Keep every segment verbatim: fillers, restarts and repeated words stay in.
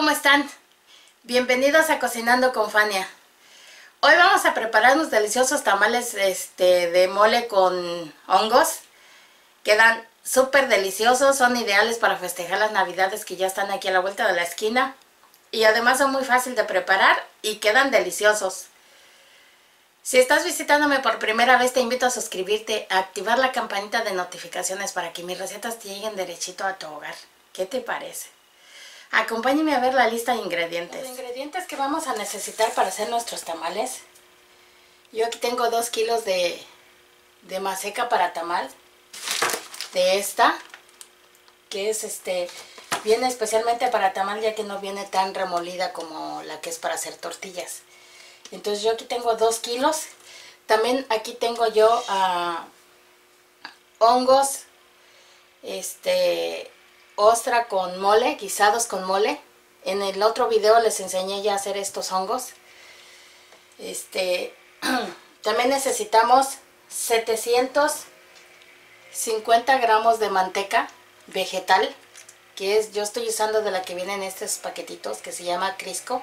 ¿cómo están? Bienvenidos a Cocinando con Fania. Hoy vamos a preparar unos deliciosos tamales este, de mole con hongos. Quedan súper deliciosos, son ideales para festejar las navidades que ya están aquí a la vuelta de la esquina. Y además son muy fáciles de preparar y quedan deliciosos. Si estás visitándome por primera vez, te invito a suscribirte, a activar la campanita de notificaciones para que mis recetas te lleguen derechito a tu hogar. ¿Qué te parece? Acompáñenme a ver la lista de ingredientes. Los ingredientes que vamos a necesitar para hacer nuestros tamales. Yo aquí tengo dos kilos de, de maseca para tamal. De esta, que es este, viene especialmente para tamal ya que no viene tan remolida como la que es para hacer tortillas. Entonces yo aquí tengo dos kilos. También aquí tengo yo uh, hongos, este... ostra con mole, guisados con mole. En el otro video les enseñé ya a hacer estos hongos. Este, también necesitamos setecientos cincuenta gramos de manteca vegetal, que es, yo estoy usando de la que viene en estos paquetitos, que se llama Crisco.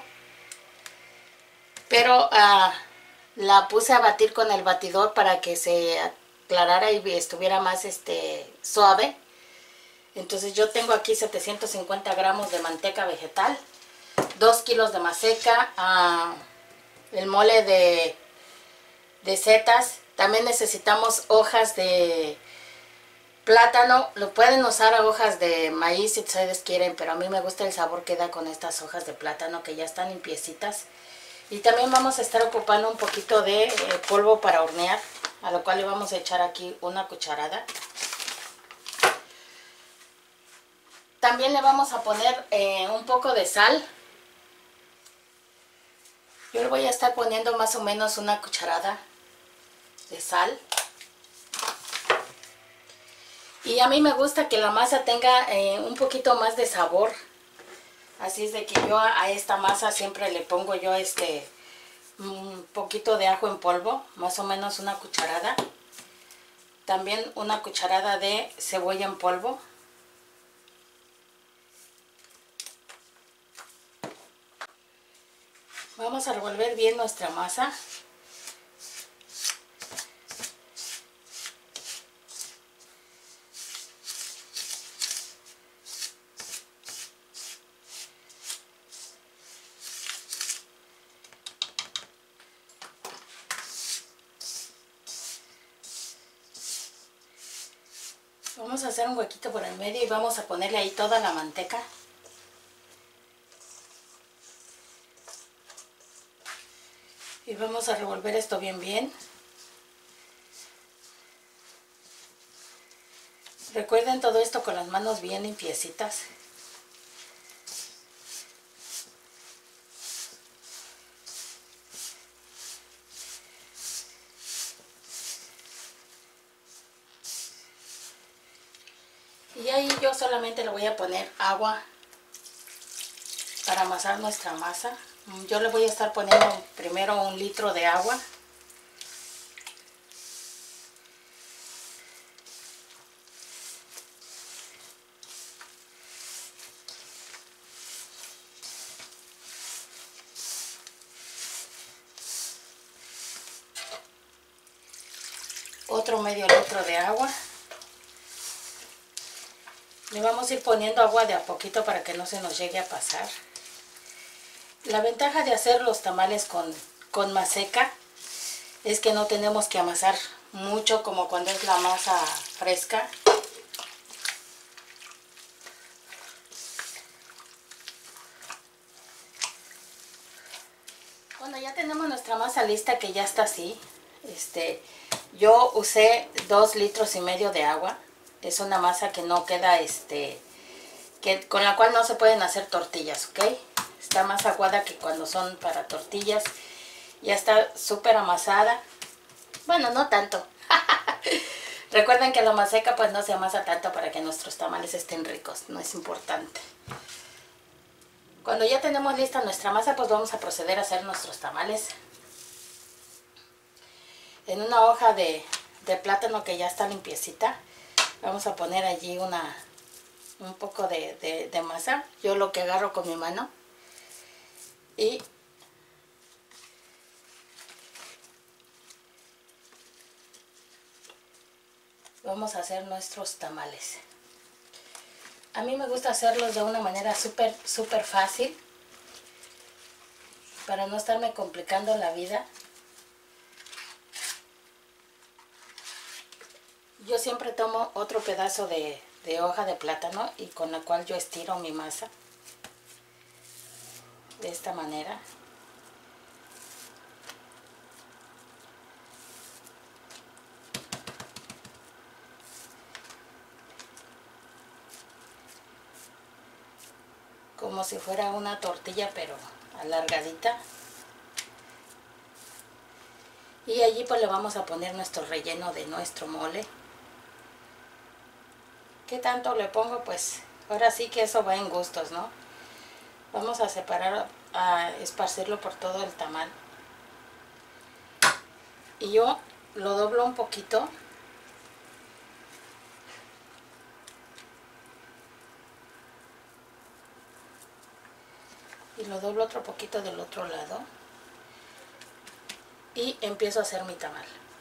Pero uh, la puse a batir con el batidor para que se aclarara y estuviera más este, suave. Entonces yo tengo aquí setecientos cincuenta gramos de manteca vegetal, dos kilos de maseca, uh, el mole de, de setas. También necesitamos hojas de plátano. Lo pueden usar a hojas de maíz si ustedes quieren, pero a mí me gusta el sabor que da con estas hojas de plátano que ya están limpiecitas. Y también vamos a estar ocupando un poquito de eh, polvo para hornear, a lo cual le vamos a echar aquí una cucharada. También le vamos a poner eh, un poco de sal. Yo le voy a estar poniendo más o menos una cucharada de sal. Y a mí me gusta que la masa tenga eh, un poquito más de sabor. Así es de que yo a, a esta masa siempre le pongo yo este un poquito de ajo en polvo, más o menos una cucharada. También una cucharada de cebolla en polvo. Vamos a revolver bien nuestra masa. Vamos a hacer un huequito por el medio y vamos a ponerle ahí toda la manteca. Y vamos a revolver esto bien bien. Recuerden todo esto con las manos bien limpiecitas. Y ahí yo solamente le voy a poner agua para amasar nuestra masa. Yo le voy a estar poniendo primero un litro de agua. Otro medio litro de agua. Le vamos a ir poniendo agua de a poquito para que no se nos llegue a pasar. La ventaja de hacer los tamales con, con maseca es que no tenemos que amasar mucho como cuando es la masa fresca. Bueno, ya tenemos nuestra masa lista, que ya está así. Este, yo usé dos litros y medio de agua. Es una masa que no queda, este, que, con la cual no se pueden hacer tortillas, ¿ok? Está más aguada que cuando son para tortillas. Ya está súper amasada. Bueno, no tanto. Recuerden que la maseca pues no se amasa tanto para que nuestros tamales estén ricos. No es importante. Cuando ya tenemos lista nuestra masa, pues vamos a proceder a hacer nuestros tamales. En una hoja de, de plátano que ya está limpiecita, vamos a poner allí una, un poco de, de, de masa. Yo lo que agarro con mi mano Y vamos a hacer nuestros tamales. A mí me gusta hacerlos de una manera súper, súper fácil, para no estarme complicando la vida. Yo siempre tomo otro pedazo de, de hoja de plátano y con la cual yo estiro mi masa. De esta manera. Como si fuera una tortilla, pero alargadita. Y allí pues le vamos a poner nuestro relleno de nuestro mole. ¿Qué tanto le pongo? Pues ahora sí que eso va en gustos, ¿no? Vamos a separar, a esparcirlo por todo el tamal. Y yo lo doblo un poquito. Y lo doblo otro poquito del otro lado. Y empiezo a hacer mi tamal.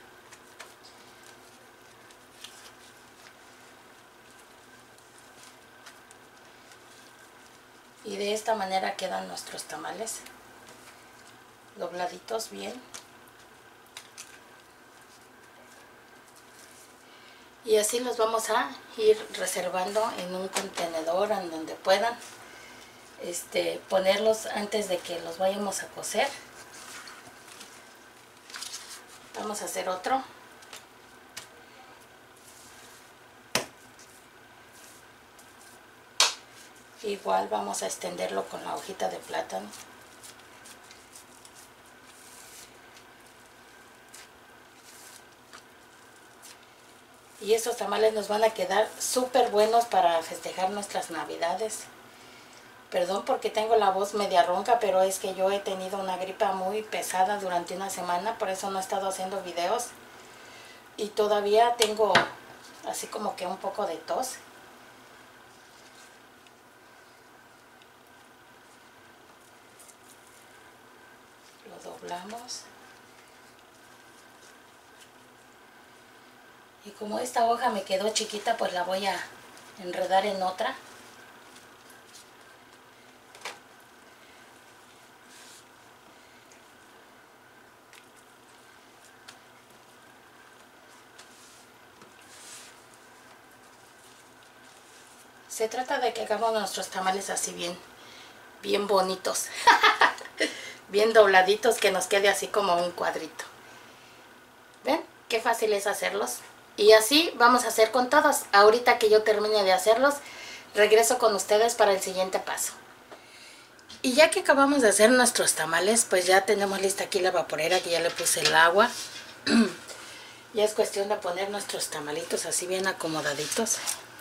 Y de esta manera quedan nuestros tamales. Dobladitos bien. Y así los vamos a ir reservando en un contenedor en donde puedan este, ponerlos antes de que los vayamos a cocer. Vamos a hacer otro. Igual vamos a extenderlo con la hojita de plátano. Y estos tamales nos van a quedar súper buenos para festejar nuestras navidades. Perdón porque tengo la voz media ronca, pero es que yo he tenido una gripa muy pesada durante una semana, por eso no he estado haciendo videos. Y todavía tengo así como que un poco de tos. Lo doblamos. Y como esta hoja me quedó chiquita, pues la voy a enredar en otra. Se trata de que hagamos nuestros tamales así bien, bien bonitos. Bien dobladitos, que nos quede así como un cuadrito. ¿Ven? Qué fácil es hacerlos. Y así vamos a hacer con todos. Ahorita que yo termine de hacerlos, regreso con ustedes para el siguiente paso. Y ya que acabamos de hacer nuestros tamales, pues ya tenemos lista aquí la vaporera, que ya le puse el agua. Ya es cuestión de poner nuestros tamalitos así bien acomodaditos.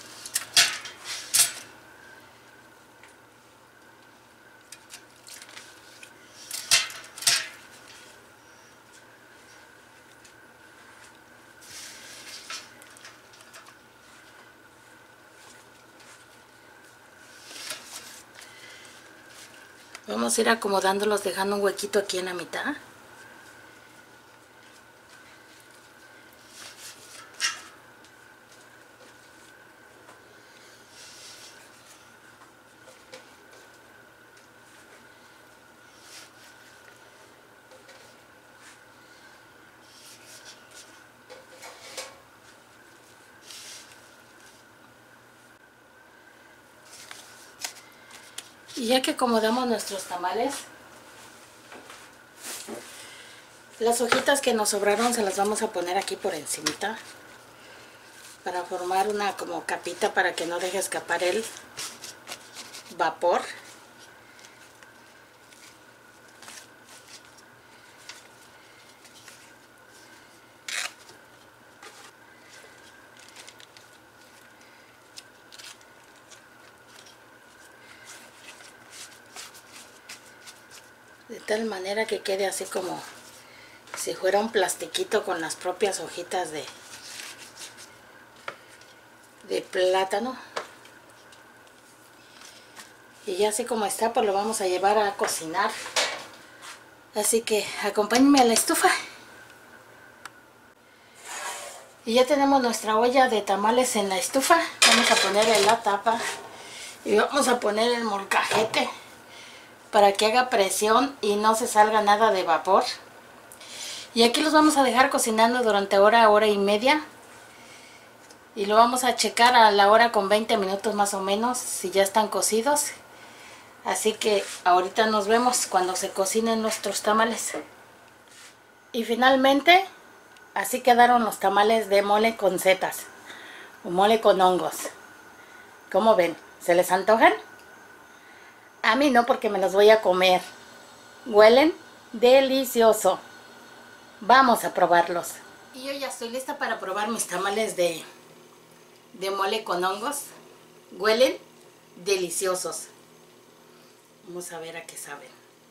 Vamos a ir acomodándolos, dejando un huequito aquí en la mitad. Y ya que acomodamos nuestros tamales, las hojitas que nos sobraron se las vamos a poner aquí por encimita, para formar una como capita para que no deje escapar el vapor. De tal manera que quede así como si fuera un plastiquito con las propias hojitas de, de plátano. Y ya así como está, pues lo vamos a llevar a cocinar. Así que acompáñenme a la estufa. Y ya tenemos nuestra olla de tamales en la estufa. Vamos a ponerle la tapa y vamos a poner el molcajete para que haga presión y no se salga nada de vapor. Y aquí los vamos a dejar cocinando durante hora, hora y media. Y lo vamos a checar a la hora con veinte minutos más o menos, si ya están cocidos. Así que ahorita nos vemos cuando se cocinen nuestros tamales. Y finalmente, así quedaron los tamales de mole con setas, o mole con hongos. ¿Cómo ven? ¿Se les antojan? A mí no, porque me los voy a comer. Huelen delicioso. Vamos a probarlos. Y yo ya estoy lista para probar mis tamales de, de mole con hongos. Huelen deliciosos. Vamos a ver a qué saben.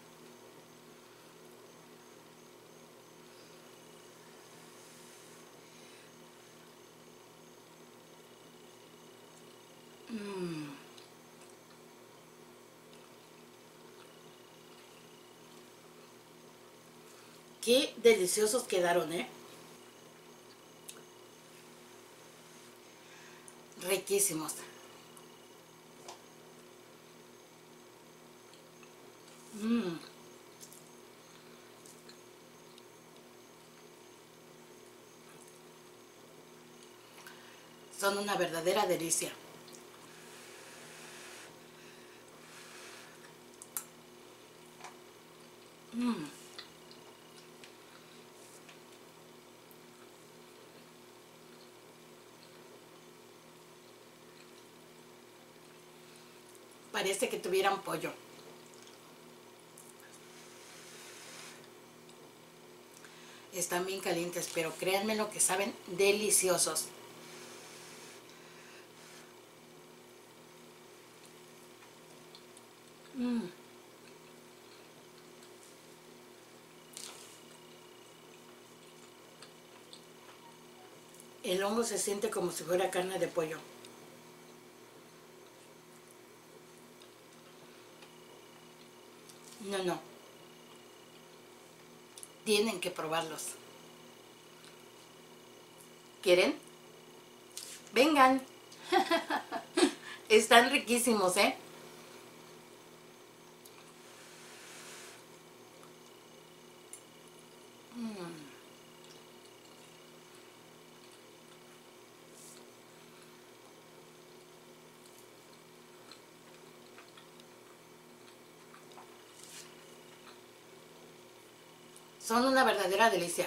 Mm. Qué deliciosos quedaron, ¿eh? Riquísimos. Mm. Son una verdadera delicia. Mm. Parece que tuvieran pollo. Están bien calientes, pero créanme lo que saben deliciosos. Mm. El hongo se siente como si fuera carne de pollo. No, no. Tienen que probarlos. ¿Quieren? Vengan. Están riquísimos, ¿eh? Mm. Son una verdadera delicia.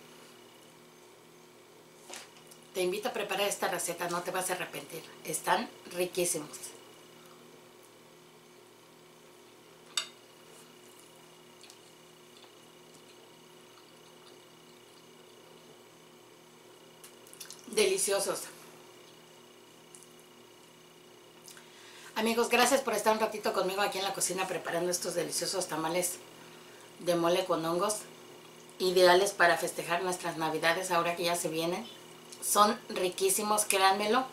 Te invito a preparar esta receta, no te vas a arrepentir. Están riquísimos. Deliciosos. Amigos, gracias por estar un ratito conmigo aquí en la cocina preparando estos deliciosos tamales de mole con hongos. Ideales para festejar nuestras navidades ahora que ya se vienen. Son riquísimos, créanmelo.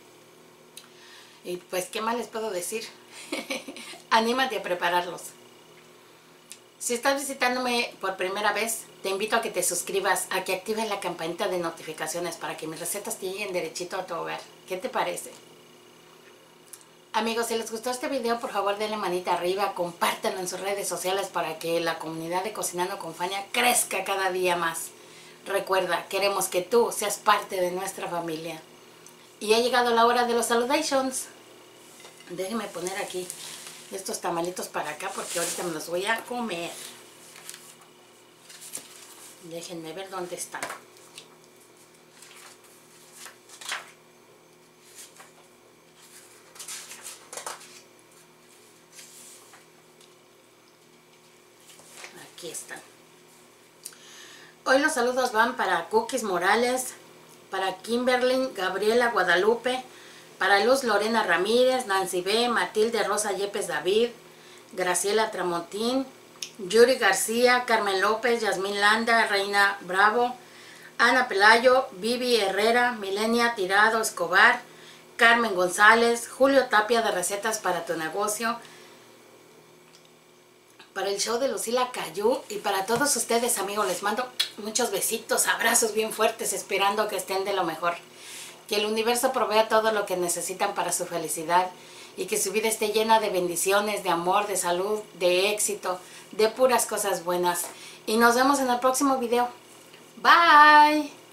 Y pues, ¿qué más les puedo decir? Anímate a prepararlos. Si estás visitándome por primera vez, te invito a que te suscribas, a que actives la campanita de notificaciones para que mis recetas te lleguen derechito a tu hogar. ¿Qué te parece? Amigos, si les gustó este video, por favor denle manita arriba, compártanlo en sus redes sociales para que la comunidad de Cocinando con Fania crezca cada día más. Recuerda, queremos que tú seas parte de nuestra familia. Y ha llegado la hora de los saludations. Déjenme poner aquí estos tamalitos para acá porque ahorita me los voy a comer. Déjenme ver dónde están. Aquí están. Hoy los saludos van para Cookies Morales, para Kimberly, Gabriela Guadalupe, para Luz Lorena Ramírez, Nancy B, Matilde Rosa Yepes David, Graciela Tramontín, Yuri García, Carmen López, Yasmín Landa, Reina Bravo, Ana Pelayo, Vivi Herrera, Milenia Tirado Escobar, Carmen González, Julio Tapia de Recetas para tu Negocio, para el show de Lucila Cayú y para todos ustedes, amigos. Les mando muchos besitos, abrazos bien fuertes, esperando que estén de lo mejor. Que el universo provea todo lo que necesitan para su felicidad y que su vida esté llena de bendiciones, de amor, de salud, de éxito, de puras cosas buenas. Y nos vemos en el próximo video. Bye.